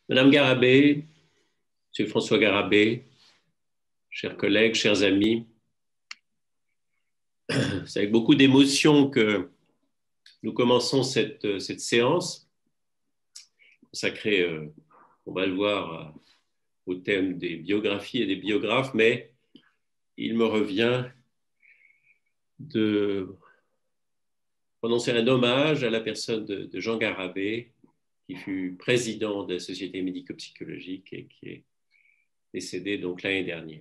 Madame Garabé, Monsieur François Garabé, chers collègues, chers amis, c'est avec beaucoup d'émotion que nous commençons cette séance consacrée, on va le voir, au thème des biographies et des biographes, mais il me revient de prononcer un hommage à la personne de Jean Garabé, qui fut président de la Société médico-psychologique et qui est décédé donc l'année dernière.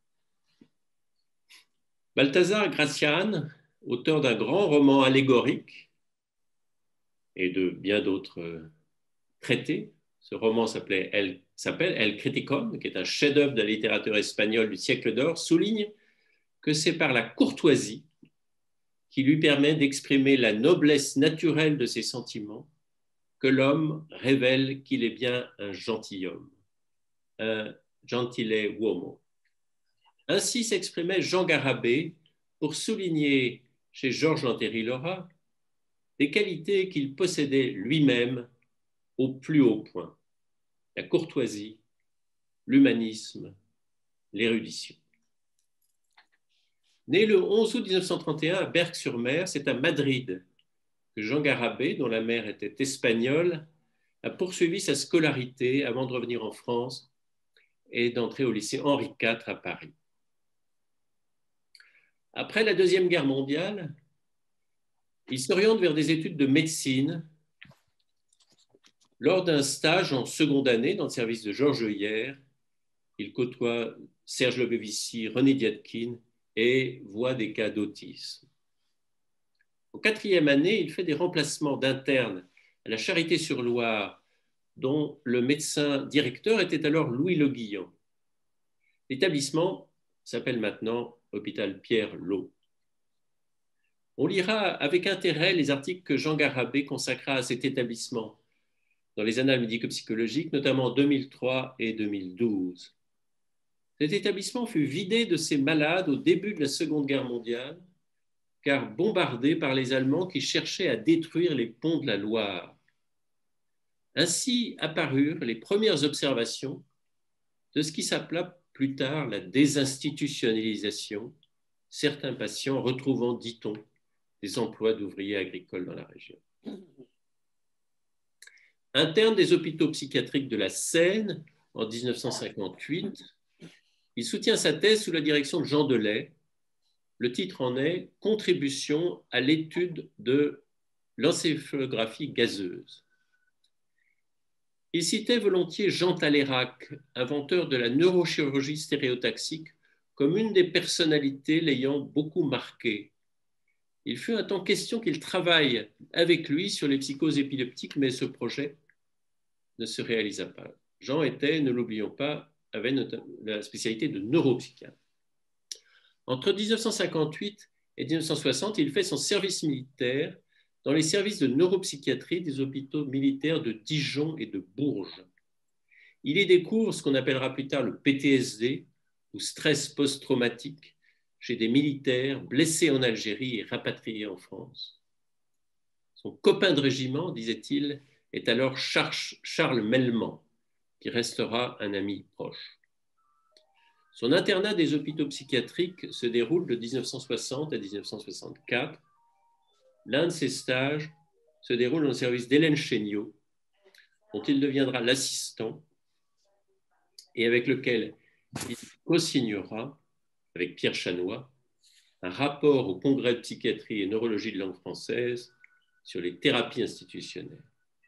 Balthazar Gracián, auteur d'un grand roman allégorique et de bien d'autres traités, ce roman s'appelle El Criticón, qui est un chef-d'œuvre de la littérature espagnole du siècle d'or, souligne que c'est par la courtoisie qui lui permet d'exprimer la noblesse naturelle de ses sentiments que l'homme révèle qu'il est bien un gentilhomme, un gentile uomo. Ainsi s'exprimait Jean Garabé pour souligner chez Georges Lanthéry-Laura des qualités qu'il possédait lui-même au plus haut point: la courtoisie, l'humanisme, l'érudition. Né le 11 août 1931 à Berck-sur-Mer, c'est à Madrid que Jean Garabé, dont la mère était espagnole, a poursuivi sa scolarité avant de revenir en France et d'entrer au lycée Henri IV à Paris. Après la Deuxième Guerre mondiale, il s'oriente vers des études de médecine lors d'un stage en seconde année dans le service de Georges Heuillère. Il côtoie Serge Lebévissy, René Diadkine et voit des cas d'autisme. En quatrième année, il fait des remplacements d'internes à la Charité-sur-Loire, dont le médecin directeur était alors Louis Le Guillon. L'établissement s'appelle maintenant Hôpital Pierre-Lot. On lira avec intérêt les articles que Jean Garabé consacra à cet établissement dans les annales médico-psychologiques, notamment en 2003 et 2012. Cet établissement fut vidé de ses malades au début de la Seconde Guerre mondiale, car bombardé par les Allemands qui cherchaient à détruire les ponts de la Loire. Ainsi apparurent les premières observations de ce qui s'appela plus tard la désinstitutionnalisation, certains patients retrouvant, dit-on, des emplois d'ouvriers agricoles dans la région. Interne des hôpitaux psychiatriques de la Seine en 1958, il soutient sa thèse sous la direction de Jean Delay. Le titre en est « Contribution à l'étude de l'encéphalographie gazeuse ». Il citait volontiers Jean Talérac, inventeur de la neurochirurgie stéréotaxique, comme une des personnalités l'ayant beaucoup marqué. Il fut un temps question qu'il travaille avec lui sur les psychoses épileptiques, mais ce projet ne se réalisa pas. Jean était, ne l'oublions pas, avait la spécialité de neuropsychiatre. Entre 1958 et 1960, il fait son service militaire dans les services de neuropsychiatrie des hôpitaux militaires de Dijon et de Bourges. Il y découvre ce qu'on appellera plus tard le PTSD, ou stress post-traumatique, chez des militaires blessés en Algérie et rapatriés en France. Son copain de régiment, disait-il, est alors Charles Melman, qui restera un ami proche. Son internat des hôpitaux psychiatriques se déroule de 1960 à 1964. L'un de ses stages se déroule dans le service d'Hélène Chéniaud, dont il deviendra l'assistant et avec lequel il co-signera, avec Pierre Chanois, un rapport au Congrès de psychiatrie et neurologie de langue française sur les thérapies institutionnelles.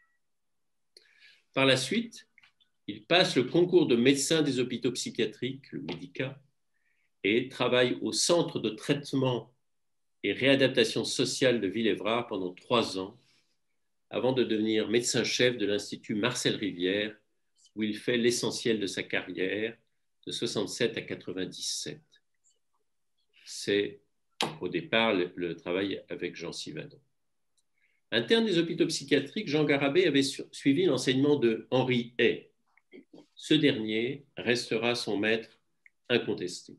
Par la suite, il passe le concours de médecin des hôpitaux psychiatriques, le MEDICA, et travaille au Centre de traitement et réadaptation sociale de Villévrard pendant 3 ans, avant de devenir médecin-chef de l'Institut Marcel Rivière, où il fait l'essentiel de sa carrière, de 67 à 97. C'est au départ le travail avec Jean Sivadon. Interne des hôpitaux psychiatriques, Jean Garabé avait suivi l'enseignement de Henri Hay. Ce dernier restera son maître incontesté.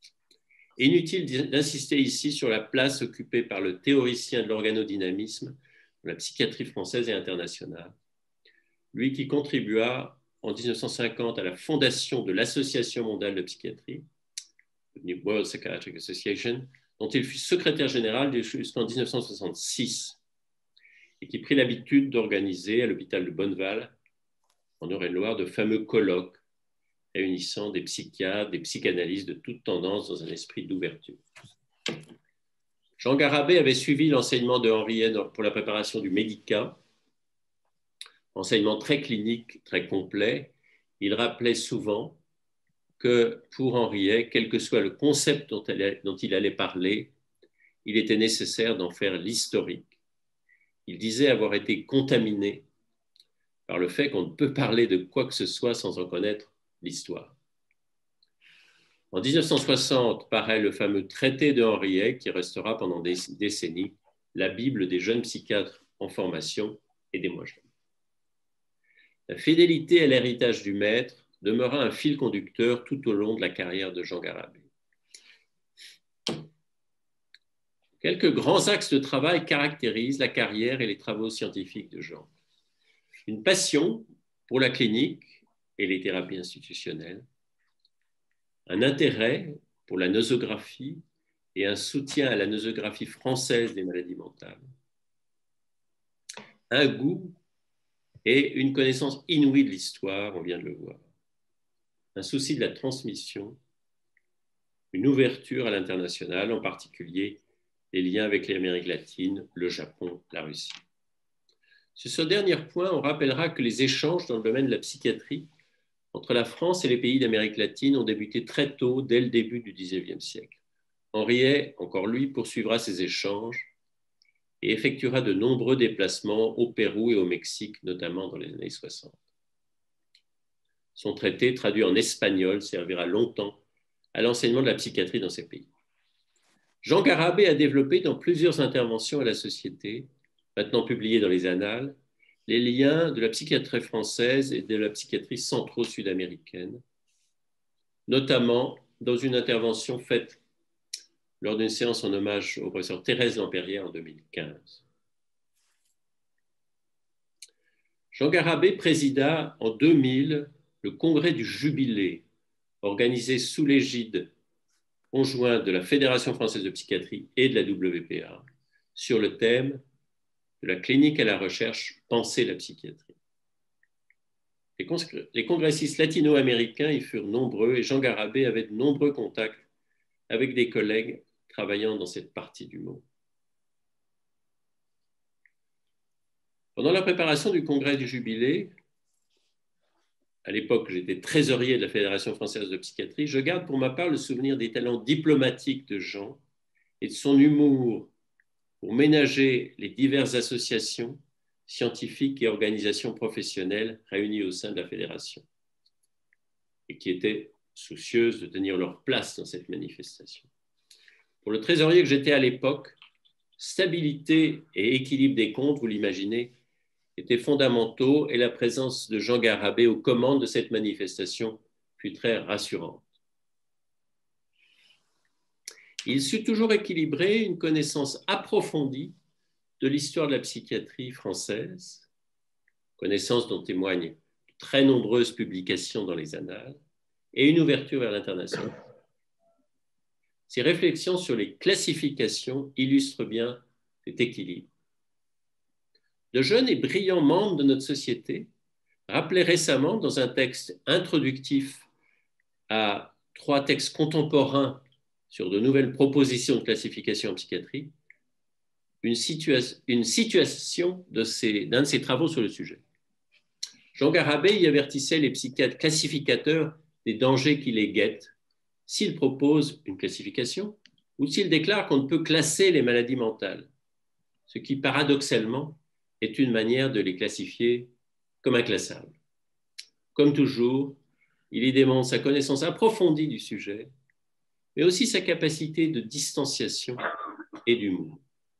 Inutile d'insister ici sur la place occupée par le théoricien de l'organodynamisme de la psychiatrie française et internationale, lui qui contribua en 1950 à la fondation de l'Association mondiale de psychiatrie, devenue World Psychiatric Association, dont il fut secrétaire général jusqu'en 1966 et qui prit l'habitude d'organiser à l'hôpital de Bonneval, en Eure-et-Loire, de fameux colloques réunissant des psychiatres, des psychanalystes de toutes tendances dans un esprit d'ouverture. Jean Garrabet avait suivi l'enseignement de Henriet pour la préparation du médicat, enseignement très clinique, très complet. Il rappelait souvent que pour Henriet, quel que soit le concept dont il allait parler, il était nécessaire d'en faire l'historique. Il disait avoir été contaminé par le fait qu'on ne peut parler de quoi que ce soit sans en connaître l'histoire. En 1960 paraît le fameux traité de Henriet qui restera pendant des décennies la Bible des jeunes psychiatres en formation et des moins jeunes. La fidélité à l'héritage du maître demeura un fil conducteur tout au long de la carrière de Jean Garrabet. Quelques grands axes de travail caractérisent la carrière et les travaux scientifiques de Jean. Une passion pour la clinique et les thérapies institutionnelles, un intérêt pour la nosographie et un soutien à la nosographie française des maladies mentales, un goût et une connaissance inouïe de l'histoire, on vient de le voir, un souci de la transmission, une ouverture à l'international, en particulier les liens avec l'Amérique latine, le Japon, la Russie. Sur ce dernier point, on rappellera que les échanges dans le domaine de la psychiatrie entre la France et les pays d'Amérique latine ont débuté très tôt, dès le début du XIXe siècle. Henriet, encore lui, poursuivra ces échanges et effectuera de nombreux déplacements au Pérou et au Mexique, notamment dans les années 60. Son traité, traduit en espagnol, servira longtemps à l'enseignement de la psychiatrie dans ces pays. Jean Garrabet a développé dans plusieurs interventions à la Société, maintenant publiées dans les Annales, les liens de la psychiatrie française et de la psychiatrie centro-sud-américaine, notamment dans une intervention faite lors d'une séance en hommage au professeur Thérèse Lampérière en 2015. Jean Garrabet présida en 2000 le congrès du Jubilé, organisé sous l'égide conjointe de la Fédération française de psychiatrie et de la WPA, sur le thème de la clinique à la recherche, penser la psychiatrie. Les congressistes latino-américains y furent nombreux et Jean Garrabet avait de nombreux contacts avec des collègues travaillant dans cette partie du monde. Pendant la préparation du congrès du Jubilé, à l'époque j'étais trésorier de la Fédération française de psychiatrie, je garde pour ma part le souvenir des talents diplomatiques de Jean et de son humour pour ménager les diverses associations scientifiques et organisations professionnelles réunies au sein de la Fédération et qui étaient soucieuses de tenir leur place dans cette manifestation. Pour le trésorier que j'étais à l'époque, stabilité et équilibre des comptes, vous l'imaginez, étaient fondamentaux et la présence de Jean Garrabet aux commandes de cette manifestation fut très rassurante. Il sut toujours équilibrer une connaissance approfondie de l'histoire de la psychiatrie française, connaissance dont témoignent de très nombreuses publications dans les Annales, et une ouverture vers l'international. Ces réflexions sur les classifications illustrent bien cet équilibre. De jeunes et brillants membres de notre société rappelaient récemment, dans un texte introductif à 3 textes contemporains sur de nouvelles propositions de classification en psychiatrie, une situation d'un de ses travaux sur le sujet. Jean Garrabet y avertissait les psychiatres classificateurs des dangers qui les guettent s'ils proposent une classification ou s'ils déclarent qu'on ne peut classer les maladies mentales, ce qui paradoxalement est une manière de les classifier comme inclassables. Comme toujours, il y démontre sa connaissance approfondie du sujet, mais aussi sa capacité de distanciation et d'humour.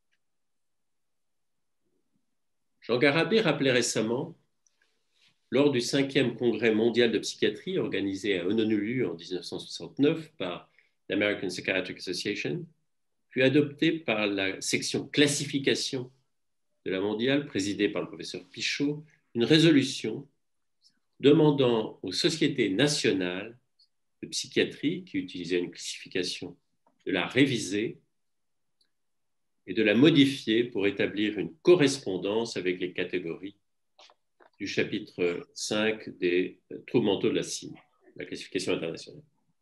Jean Garrabet rappelait récemment, lors du 5e congrès mondial de psychiatrie organisé à Honolulu en 1969 par l'American Psychiatric Association, puis adopté par la section classification de la mondiale, présidée par le professeur Pichot, une résolution demandant aux sociétés nationales de psychiatrie, qui utilisaient une classification, de la réviser et de la modifier pour établir une correspondance avec les catégories du chapitre 5 des troubles mentaux de la CIM, la classification internationale.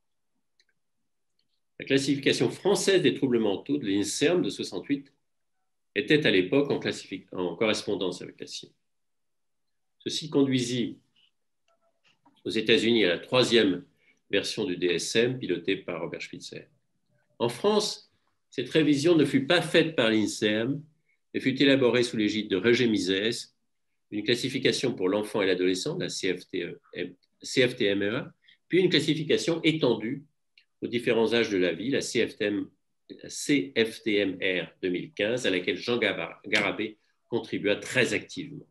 La classification française des troubles mentaux de l'INSERM de 68 était à l'époque en correspondance avec la CIM. Ceci conduisit aux États-Unis à la troisième version du DSM pilotée par Robert Spitzer. En France, cette révision ne fut pas faite par l'INSERM et fut élaborée sous l'égide de Roger Mises, une classification pour l'enfant et l'adolescent, la CFTMEA, puis une classification étendue aux différents âges de la vie, la CFTMR 2015, à laquelle Jean Garabé contribua très activement.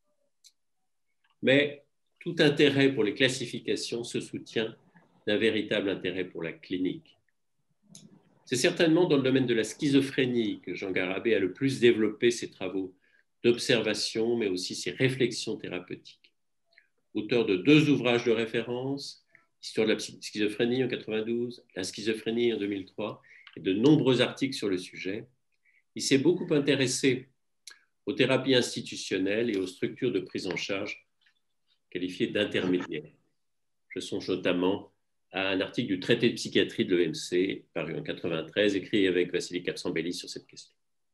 Mais tout intérêt pour les classifications se soutient d'un véritable intérêt pour la clinique. C'est certainement dans le domaine de la schizophrénie que Jean Garabé a le plus développé ses travaux d'observation, mais aussi ses réflexions thérapeutiques. Auteur de 2 ouvrages de référence, Histoire de la schizophrénie en 92, La schizophrénie en 2003, et de nombreux articles sur le sujet, il s'est beaucoup intéressé aux thérapies institutionnelles et aux structures de prise en charge qualifiées d'intermédiaires. Je songe notamment à un article du traité de psychiatrie de l'EMC, paru en 1993, écrit avec Vassili Kapsambélis sur cette question.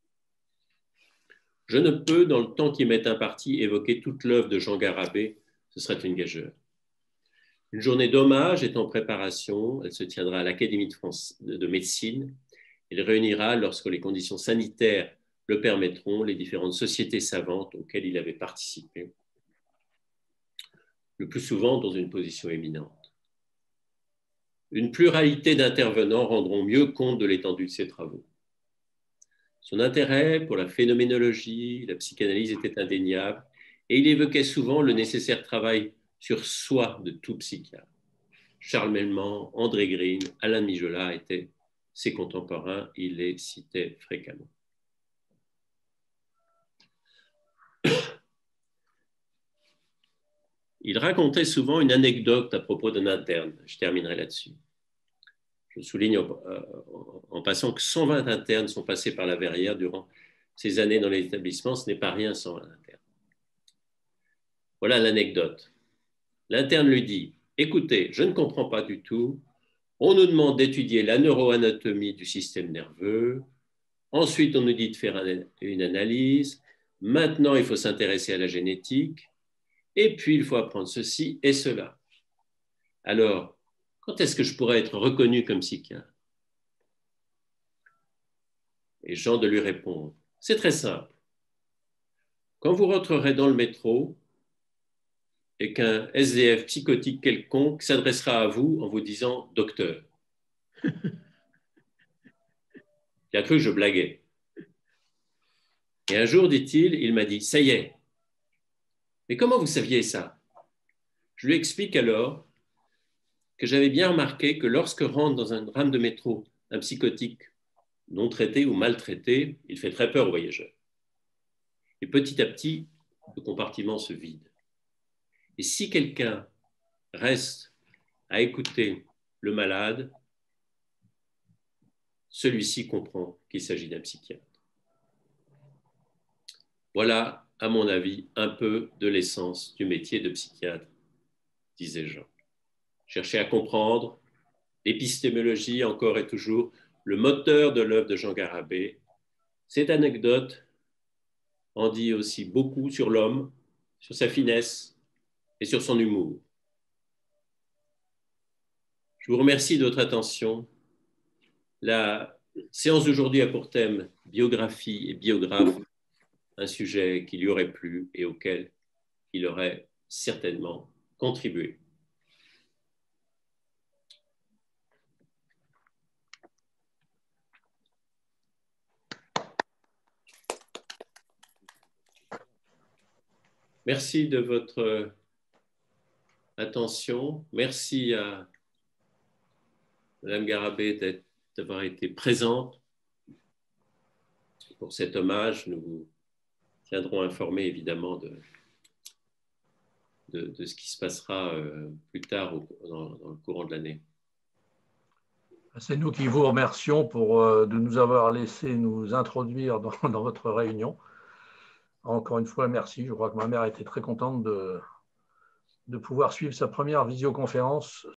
Je ne peux, dans le temps qui m'est imparti, évoquer toute l'œuvre de Jean Garabé, ce serait une gageure. Une journée d'hommage est en préparation, elle se tiendra à l'Académie de médecine. Elle réunira, lorsque les conditions sanitaires le permettront, les différentes sociétés savantes auxquelles il avait participé, le plus souvent dans une position éminente. Une pluralité d'intervenants rendront mieux compte de l'étendue de ses travaux. Son intérêt pour la phénoménologie, la psychanalyse était indéniable et il évoquait souvent le nécessaire travail sur soi de tout psychiatre. Charles Melman, André Green, Alain Mijola étaient ses contemporains, il les citait fréquemment. Il racontait souvent une anecdote à propos d'un interne. Je terminerai là-dessus. Je souligne en passant que 120 internes sont passés par la Verrière durant ces années dans l'établissement. Ce n'est pas rien, 120 internes. Voilà l'anecdote. L'interne lui dit « Écoutez, je ne comprends pas du tout. On nous demande d'étudier la neuroanatomie du système nerveux. Ensuite, on nous dit de faire une analyse. Maintenant, il faut s'intéresser à la génétique. Et puis, il faut apprendre ceci et cela. Alors, quand est-ce que je pourrais être reconnu comme psychiatre ?» Et Jean de lui répondre « C'est très simple. Quand vous rentrerez dans le métro et qu'un SDF psychotique quelconque s'adressera à vous en vous disant « Docteur ». Il a cru que je blaguais. Et un jour, dit-il, il m'a dit « Ça y est. Mais comment vous saviez ça ?» Je lui explique alors que j'avais bien remarqué que lorsque rentre dans un rame de métro un psychotique non traité ou maltraité, il fait très peur aux voyageurs. Et petit à petit, le compartiment se vide. Et si quelqu'un reste à écouter le malade, celui-ci comprend qu'il s'agit d'un psychiatre. Voilà, à mon avis, un peu de l'essence du métier de psychiatre, disait Jean. Chercher à comprendre, l'épistémologie encore et toujours, le moteur de l'œuvre de Jean Garabé. Cette anecdote en dit aussi beaucoup sur l'homme, sur sa finesse et sur son humour. Je vous remercie de votre attention. La séance d'aujourd'hui a pour thème biographie et biographe, un sujet qui lui aurait plu et auquel il aurait certainement contribué. Merci de votre attention. Merci à Madame Garabé d'avoir été présente pour cet hommage. Nous vous tiendrons informés évidemment de de ce qui se passera plus tard dans le courant de l'année. C'est nous qui vous remercions de nous avoir laissé nous introduire dans votre réunion. Encore une fois, merci. Je crois que ma mère était très contente de pouvoir suivre sa première visioconférence